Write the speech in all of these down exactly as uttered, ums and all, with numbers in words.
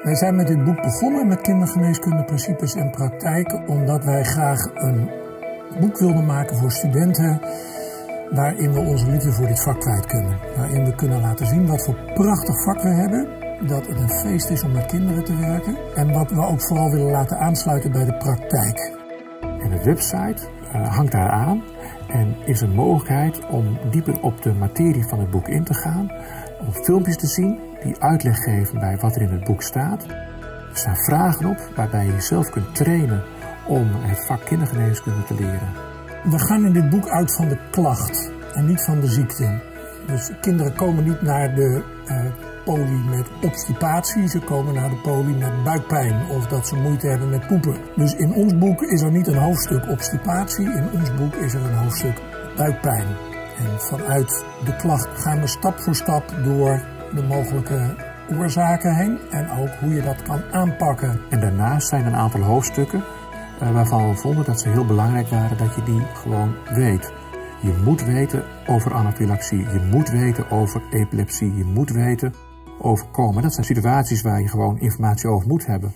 Wij zijn met dit boek begonnen met kindergeneeskunde, principes en praktijken, omdat wij graag een boek wilden maken voor studenten waarin we onze liefde voor dit vak kwijt kunnen. Waarin we kunnen laten zien wat voor prachtig vak we hebben, dat het een feest is om met kinderen te werken en wat we ook vooral willen laten aansluiten bij de praktijk. En de website uh, hangt daar aan en is een mogelijkheid om dieper op de materie van het boek in te gaan, om filmpjes te zien die uitleg geven bij wat er in het boek staat. Er staan vragen op waarbij je jezelf kunt trainen om het vak kindergeneeskunde te leren. We gaan in dit boek uit van de klacht en niet van de ziekte. Dus kinderen komen niet naar de uh, poli met obstipatie, ze komen naar de poli met buikpijn of dat ze moeite hebben met poepen. Dus in ons boek is er niet een hoofdstuk obstipatie, in ons boek is er een hoofdstuk buikpijn. En vanuit de klacht gaan we stap voor stap door de mogelijke oorzaken heen en ook hoe je dat kan aanpakken. En daarnaast zijn een aantal hoofdstukken uh, waarvan we vonden dat ze heel belangrijk waren dat je die gewoon weet. Je moet weten over anafylaxie, je moet weten over epilepsie, je moet weten over coma. Dat zijn situaties waar je gewoon informatie over moet hebben.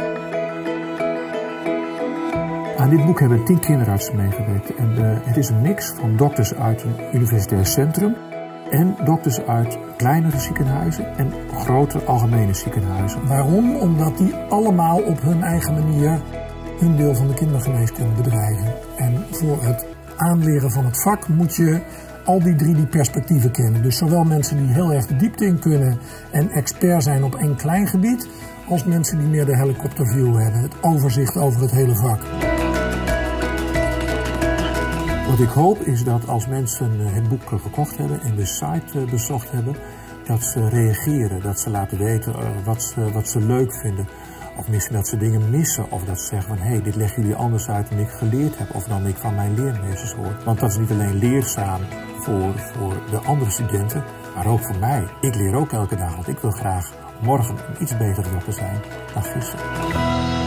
Aan dit boek hebben tien kinderartsen meegewerkt en uh, het is een mix van dokters uit een universitair centrum en dokters uit kleinere ziekenhuizen en grote algemene ziekenhuizen. Waarom? Omdat die allemaal op hun eigen manier hun deel van de kindergeneeskunde bedrijven. En voor het aanleren van het vak moet je al die drie die perspectieven kennen. Dus zowel mensen die heel erg de diepte in kunnen en expert zijn op één klein gebied, als mensen die meer de helikopterview hebben, het overzicht over het hele vak. Wat ik hoop is dat als mensen het boek gekocht hebben en de site bezocht hebben, dat ze reageren, dat ze laten weten wat ze, wat ze leuk vinden. Of misschien dat ze dingen missen of dat ze zeggen van hé, hey, dit leggen jullie anders uit dan ik geleerd heb of dan ik van mijn leermeesters hoor. Want dat is niet alleen leerzaam voor, voor de andere studenten, maar ook voor mij. Ik leer ook elke dag, want ik wil graag morgen een iets betere dokter zijn dan gisteren.